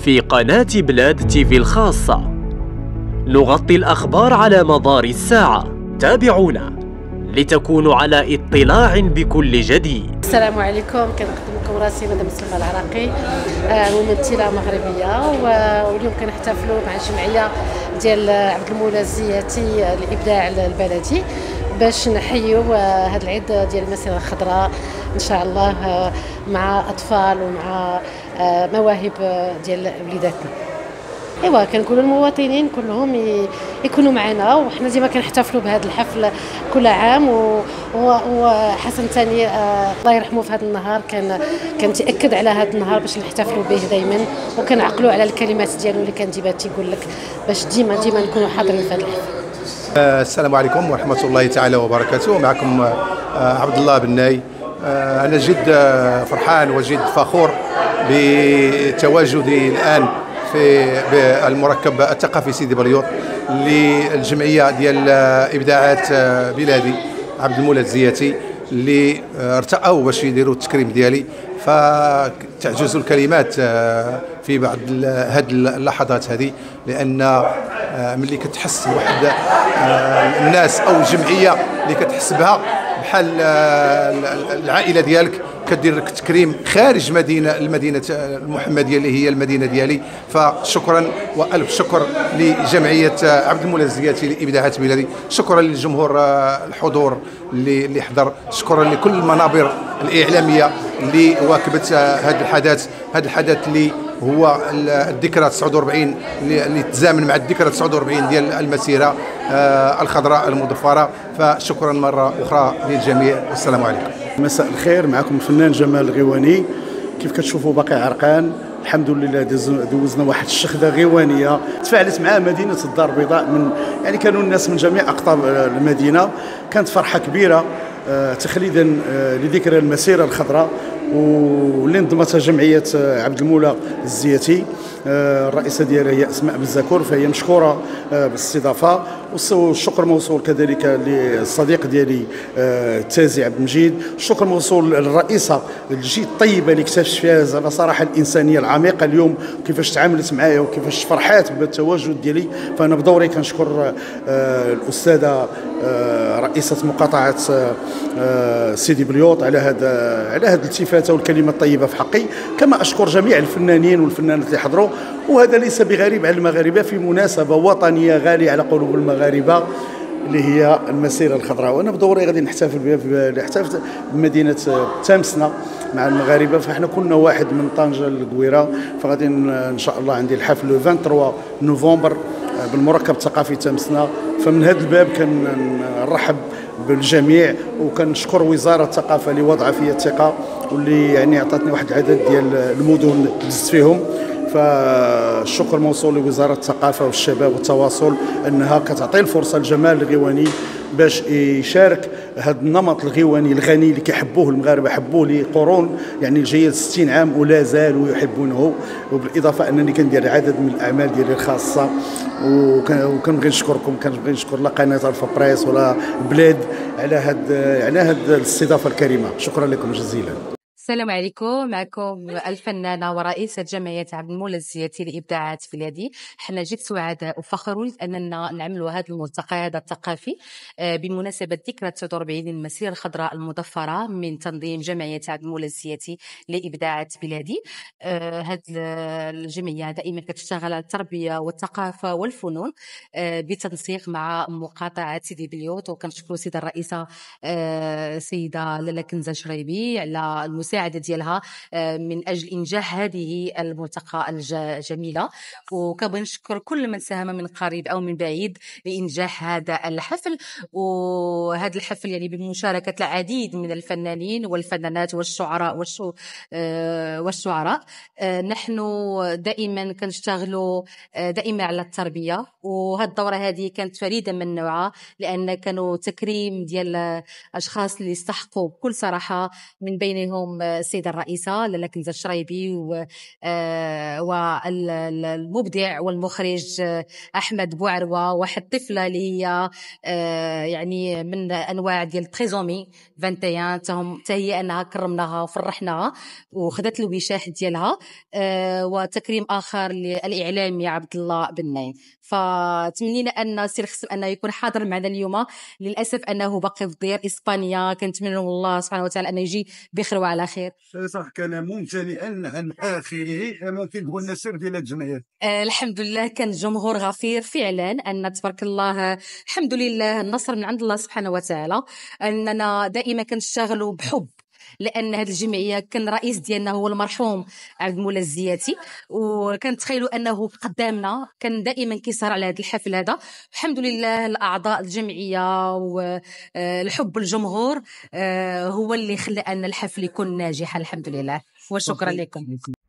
في قناة بلاد تيفي الخاصة. نغطي الأخبار على مدار الساعة. تابعونا لتكونوا على اطلاع بكل جديد. السلام عليكم، كنقدم لكم راسي مدام سلمى العراقي، ممثلة مغربية، واليوم كنحتفلوا مع الجمعية ديال عبد المولى الزياتي للإبداع البلدي باش نحيوا هذا العيد ديال المسيرة الخضراء إن شاء الله مع أطفال ومع مواهب ديال وليداتنا. ايوا كنقولوا للمواطنين كلهم يكونوا معنا، وحنا ديما كنحتفلوا بهذا الحفل كل عام. وحسن ثاني الله يرحمه في هذا النهار كان تاكد على هذا النهار باش نحتفلوا به دائما، وكنعقلوا على الكلمات ديالو اللي كان ديما تيقول لك باش ديما نكونوا حاضرين في هذا الحفل. السلام عليكم ورحمة الله تعالى وبركاته. معكم عبد الله بناي. أنا جد فرحان وجد فخور بتواجدي الآن في المركب الثقافي سيدي بليوط للجمعية ديال إبداعات بلادي عبد المولى الزياتي اللي ارتأوا باش يديروا التكريم ديالي، فتعجز الكلمات في بعض هذه اللحظات هذه، لأن ملي كتحس بواحد الناس أو جمعية اللي كتحس بها بحال العائلة ديالك كدير لك تكريم خارج المدينة المحمدية اللي هي المدينة ديالي، فشكرا وألف شكر لجمعية عبد المولى الزياتي لإبداعات بلادي. شكرا للجمهور الحضور اللي حضر، شكرا لكل المنابر الإعلامية اللي واكبت هذا الحدث اللي هو الذكرى 49 اللي تزامن مع الذكرى 49 ديال المسيرة الخضراء المضفرة. فشكرا مرة أخرى للجميع والسلام عليكم. مساء الخير، معكم الفنان جمال الغيواني. كيف كتشوفوا باقي عرقان، الحمد لله دوزنا واحد الشخده غيوانيه تفاعلت مع مدينه الدار البيضاء، من يعني كانوا الناس من جميع اقطاب المدينه. كانت فرحه كبيره تخليدا لذكرى المسيره الخضراء واللي نظمتها جمعيه عبد المولى الزياتي. الرئيسه ديالها هي اسماء بزاكور، فهي مشكوره بالاستضافه، والشكر موصول كذلك للصديق ديالي تازي عبد المجيد. الشكر موصول للرئيسه الجد طيبه اللي اكتشفت فيها زعما صراحه الانسانيه العميقه اليوم، كيفاش تعاملت معايا وكيفاش فرحات بالتواجد ديالي. فانا بدوري كنشكر الاستاذه رئيسه مقاطعه سيدي بليوط على هذا الالتفاته والكلمه الطيبه في حقي، كما اشكر جميع الفنانين والفنانات اللي حضروا. وهذا ليس بغريب على المغاربه في مناسبه وطنيه غاليه على قلوب المغاربه اللي هي المسيره الخضراء. وانا بدوري غادي نحتفل بها احتفلت بمدينه تامسنا مع المغاربه، فاحنا كنا واحد من طنجه للقويره، فغادي ان شاء الله عندي الحفل 23 نوفمبر بالمركب الثقافي تامسنا. فمن هذا الباب كنرحب بالجميع، وكنشكر وزاره الثقافه لوضع فيا الثقه، واللي يعني عطاتني واحد العدد ديال المدن دزت فيهم. فالشكر موصول لوزاره الثقافه والشباب والتواصل انها كتعطي الفرصه لجمال الغيواني باش يشارك هذا النمط الغيواني الغني اللي كيحبوه المغاربه، حبوه لقرون يعني الجايه 60 عام ولا زالوا يحبونه. وبالاضافه انني كندير عدد من الاعمال ديالي الخاصه، وكنبغي نشكركم، كنبغي نشكر لا قناه الفا بريس ولا بلاد على هاد الاستضافه الكريمه. شكرا لكم جزيلا. السلام عليكم، معكم الفنانة ورئيسة جمعية عبد المولى الزياتي لإبداعات بلادي. حنا جد سعداء وفخورون أننا نعملوا هذا الملتقى هذا الثقافي بمناسبة ذكرى 49 المسيرة الخضراء المضفرة من تنظيم جمعية عبد المولى الزياتي لإبداعات بلادي. هذه الجمعية دائما كتشتغل على التربية والثقافة والفنون بتنسيق مع مقاطعة سيدي بليوط. وكنشكروا السيدة الرئيسة سيدة لاله كنزة شريبي على المساعدة ديالها من أجل إنجاح هذه الملتقى الجميلة. وكنبغي نشكر كل من ساهم من قريب أو من بعيد لإنجاح هذا الحفل. وهذا الحفل يعني بمشاركة العديد من الفنانين والفنانات والشعراء. نحن دائما كنشتغلوا دائما على التربية، وهذه الدورة هذه كانت فريدة من نوعها، لأن كانوا تكريم ديال أشخاص اللي استحقوا بكل صراحة، من بينهم السيدة الرئيسة لاله كنزة الشرايبي والمبدع والمخرج أحمد بوعروة، واحد طفلة اللي هي يعني من أنواع ديال تريزومي 21 هي أنها كرمناها وفرحناها وخدت الوشاح ديالها. وتكريم آخر للإعلامي عبد الله بن نايم. فتمنينا أن سير خصم أنه يكون حاضر معنا اليوم، للأسف أنه باقي في دير إسبانيا. كنتمنى الله سبحانه وتعالى أن يجي بخير وعلى خير. صح، كان ممتلئا عن آخره. ما كنقول لنا سر ديال الجمعية؟ الحمد لله كان الجمهور غفير فعلا، أن تبارك الله الحمد لله النصر من عند الله سبحانه وتعالى، أننا دائما كنشتغلوا بحب، لان هذه الجمعيه كان رئيس ديالنا هو المرحوم عبد المولى الزياتي، وكنتخيلوا انه قدامنا كان دائما كيسهر على هذا الحفل هذا. الحمد لله الاعضاء الجمعيه والحب الجمهور هو اللي خلى ان الحفل يكون ناجح الحمد لله، وشكرا لكم.